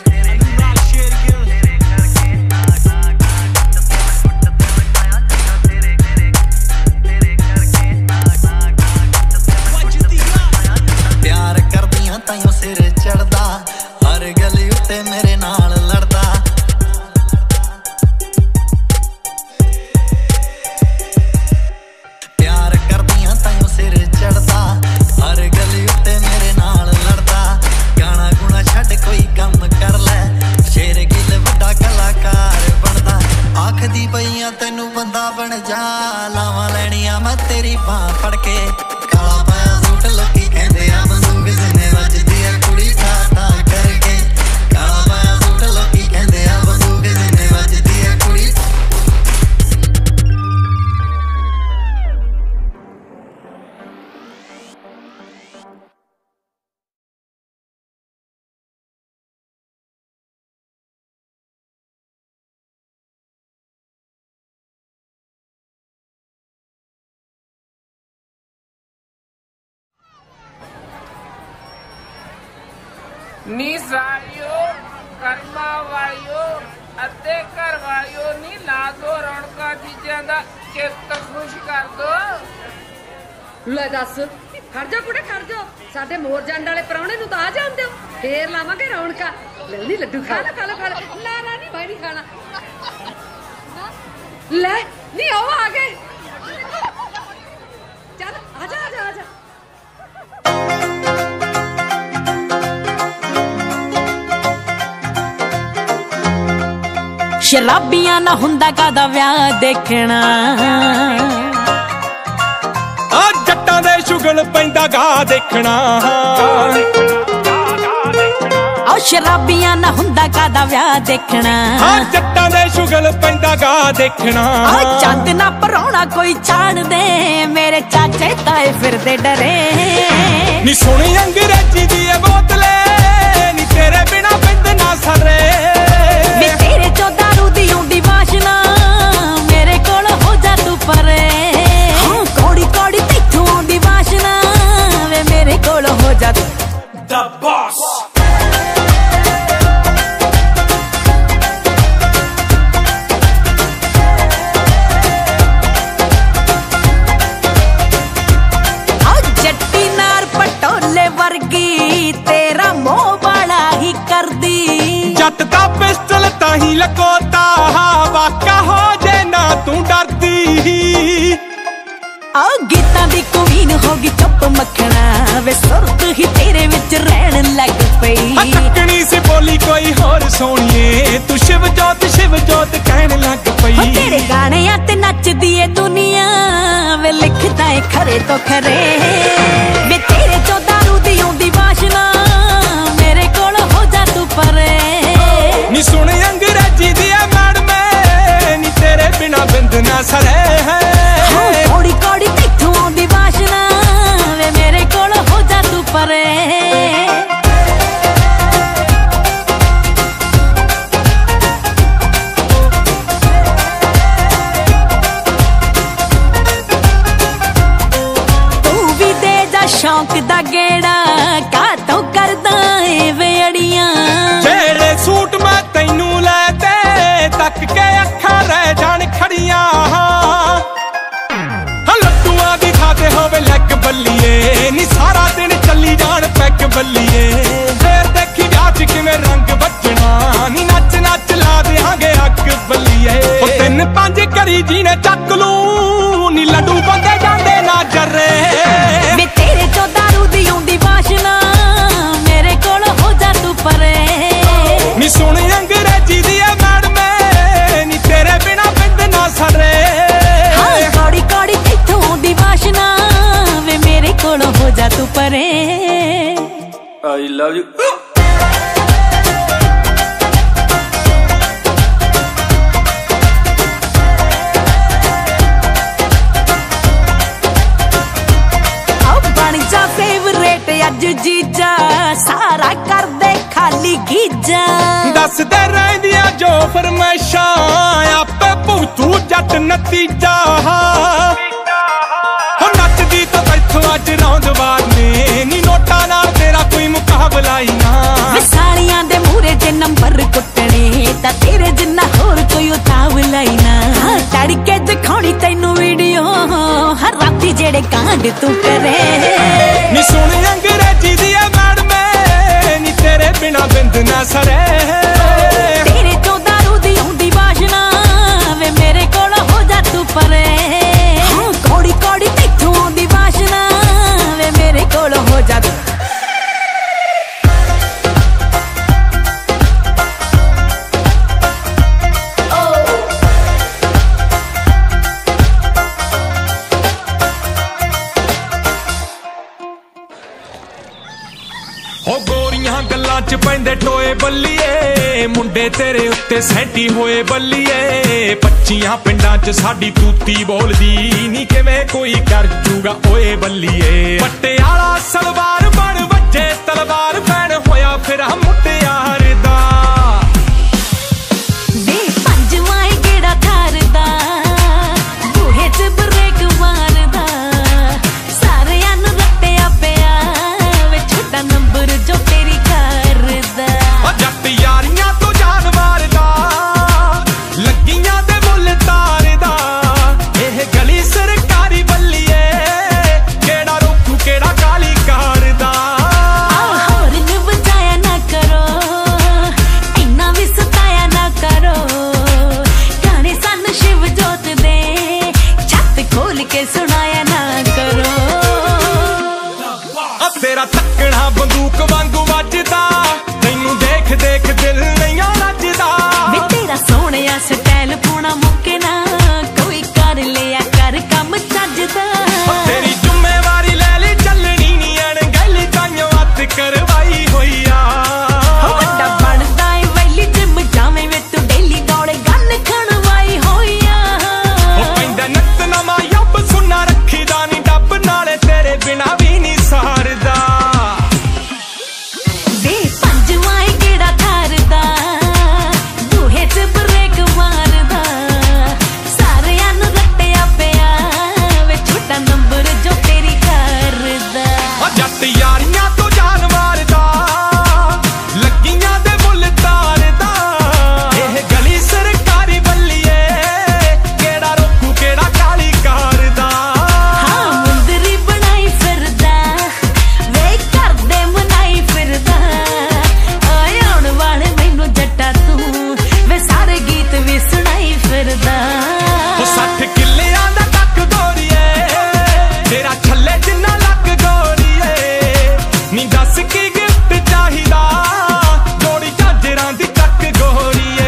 ਪਿਆਰ ਕਰਦੀਆਂ ਤਾਈਓ ਸਿਰ ਚੜਦਾ ਹਰ ਗਲੀ ਉੱਤੇ ਮੇਰੇ ਨਾਲ ਲੜਦਾ ਪਿਆਰ ਕਰਦੀਆਂ ਤਾਈਓ ਸਿਰ ਚੜਦਾ ਹਰ ਗਲੀ ਉੱਤੇ ਮੇਰੇ ਨਾਲ ਲੜਦਾ ਗਾਣਾ ਗੁਣਾ ਛੱਡ ਕੋਈ ਕੰਮ ਕਰ ਲੈ ਸ਼ੇਰ ਗਿੱਲ ਵੱਡਾ ਕਲਾਕਾਰ ਬਣਦਾ ਆਖਦੀ ਪਈਆਂ ਤੈਨੂੰ ਬੰਦਾ ਬਣ ਜਾ ਲਾਵਾਂ ਲੈਣੀਆਂ ਮੈਂ ਤੇਰੀ ਬਾਂਹ ਫੜ ਕੇ ਕਾਲਾ ਪਾਇਆ ਸੂਟ ਲੱਗੀ ਕਹਿੰਦੇ ਆ ਬੰਦੂਕ ਜਿੰਨੇ ਵੱਜਦੀ ਆ ਕੁੜੀ ਠਾ ਠਾ ਕਰਕੇ ਕਾਲਾ ਪਾਇਆ ਸੂਟ ਲੱਗੀ ਕਹਿੰਦੇ ਆ ਬੰਦੂਕ ਜਿੰਨੇ ਵੱਜਦੀ ਆ ਕੁੜੀ नी साड़ियों कर्मा वालियों अते घर वालियों नी ला दो रौनका चीज़ां दा चित्त खुश कर दो। ले दस खड़ जा कुड़े खड़ जा साडे मोर जंड वाले प्राहुणे नूं तां आ जांदे हो फेर लावांगे रौनका। लल्ली लड्डू खा लो खा लो खा लो। ना ना नहीं मैं नहीं खाना। ले नहीं आओ आ गए चल आजा आजा आजा। शराबियां ना हुंदा कादा व्याह देखना जट्टां दे शुगल पैंदा गा देखना। आओ शराबियां ना हुंदा कादा व्याह देखना जट्टां दे शुगल पैंदा गा देखना। चंद ना पराउणा कोई छाण दे मेरे चाचे ताए फिरदे डरे। नी सोनी अंग्रेजी दी बोतले नी तेरे बिना बिंद ना सरे। वे तेरे चो दारू दी औंदी वाशना मेरे कोल हो जा तू परे। हाँ कौड़ी कौड़ी तैथों औंदी वाशना वे मेरे कोल हो जा तू। The boss जट्टी नार पटोले वर्गी तेरा मोह बड़ा ही कर दी। जट दा पिस्टल ताही लकोता वाका हो जे ना तू डरदी। आओ गीतां दी कुवीन होगी चुप मखना वे सुरत ही तेरे विच रहन लग पई। तकनी सी बोली कोई होर सोनिए तू शिव जोत शिव जोत कहन लग पई। तेरे गाने ते नचदी ए दुनिया वे लिखदा है खरे तो खरे। वे तेरे चो दारू दी औंदी वाशना मेरे कोल हो जा तू परे। नी सुन अंग्रेजी दी मैडम नी तेरे बिना बिंद ना सरे। कौड़ी कौड़ी तैथों औंदी वाशना वे मेरे कोल हो जा तू परे। शौक दा गेड़ा कातों करदा ए वेड़ियां। जेड़े सूट मैं तैनू लै दे तक के अखां रह जान खड़ियां। लड्डूआं दी खाते होवे लैग बल्लिए नी सारा दिन चली जान पैग बल्लिए। फिर देखी ब्याह च किवें रंग बजना नी नच नच ला देंगे अग बल्लिए। तिन पंज करी जी ने चक लू नी लड्डू बंदे जांदे ना जरे। तेरे चो दारू दी औंदी वाशना मेरे कोल हो जा तू परे। नी सुन अंग्रेजी दी मैडम नी तेरे बिना बिंद ना सरे। हाँ कौड़ी कौड़ी तैथों औंदी वाशना वे मेरे कोल हो जा तू परे। I love you. अज जीजा सारा कर दे खाली गीजा। दस दे रहिंदिया जो फरमाइशां आपे भुगतू जट नतीजा। हो नचदी तो तैथों अज रौंदवार ने नी नोटा नाल तेरा कोई मुकाबला ही ना। सारियां दे मूरे जे नंबर कुटने तां तेरे जिन्ना होर कोई उतावला ही ना। तड़के दिखाउणी तैनू वीडियो हर राती जेड़े कांड तू करे। नी सुन अंग्रेजी दी मैडम नी तेरे बिना बिंद ना सरे। तेरे चो दारू दी औंदी वाशना वे मेरे कोल हो जा तू परे। हाँ कौड़ी कौड़ी तैथों औंदी वाशना वे मेरे कोल हो जा तू। गल्लां च पैंदे टोए बल्लिए मुंडे तेरे उत्ते सैंटी होए बल्लिए। पच्चियां पिंडां च साडी तूती बोलदी नी किवें कोई कर जूगा ओए बल्लिए। पट्टे आला सलवार बन वज्जे तलवार पैण होया फिर मुटियार दा। वे पंजवां गेड़ा थारदा बूहे च ब्रेक मारदा। सारे अन रट्टिया पिया वे छोटा नंबर जो तेरी करदा। जोत दे छत खोल के सुनाया ना करो। तेरा तकड़ा बंदूक वांगू वजदा तैनू देख देख दिल नहीं रजदा। वे तेरा सोहणिया स्टाइल पूना मुके ना कोई कर लिया कर कम चजदा। तेरी जिम्मेवारी ले ली चलनी नी अणगल ताइयों हथ करवाई होई आ। वड्डा बनदा ए वैली जिम जावे वे तू डेली दौड़े गन खणवाई होई आ। ओ पैंदा नत नवा यब सुना रखी दा नी डब नाले तेरे बिना भी नहीं सारदा। वे पंजवाई केड़ा थारदा बूहे च ब्रेक मारदा सारियां नू रट्टिया पिया वे छोटा नंबर जो तेरी करदा। जट यारियां तो जान मारदा लगियां दे मुल तारदा। एह गली सरकारी बल्लीए केड़ा रोकू केड़ा काली कारदा। हाँ मुंदरी बनाई फिरदा वे करदे मनाई फिरदा। आए आउण वाले मैनू जट्टा तू वे सारे गीत भी सुनाई फिरदा। ओ सठ किल्लियां दा टक गोरीए तेरा छल्ले जिन्ना लक गोरीए। नी दस की गिफ्ट चाहिदा जोड़ी झाजरां दी टक गोरीए।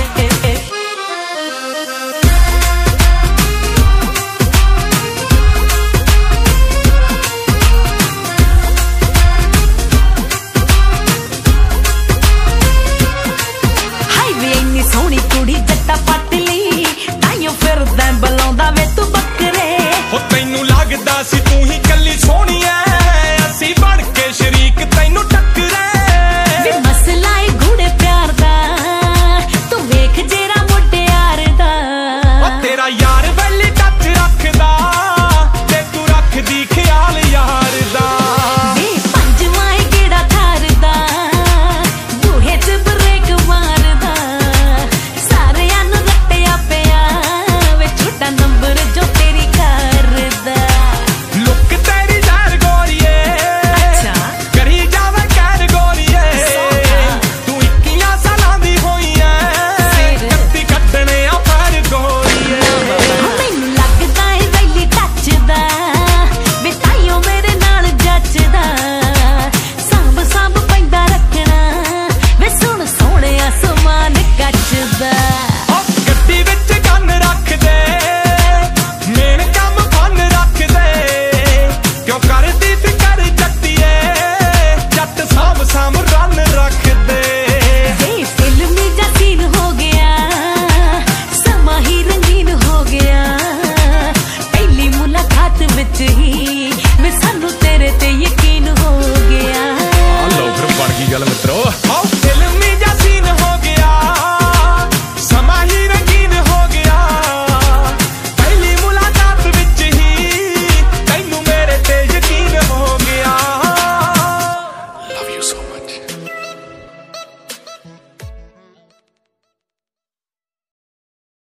हाय वे इन्नी सोहनी कुड़ी जट्टा पतली ताइयों फिरदा बलाਉਂਦਾ वे तू बकरे। ओ तैनू लगदा सी तू ही कल्ली सोहनी ऐ असी बण के शरीक तैनू टकरे। वे मसला ए गूढ़े प्यार दा तू वेख जेरा मुटियार दा। ओ तेरा यार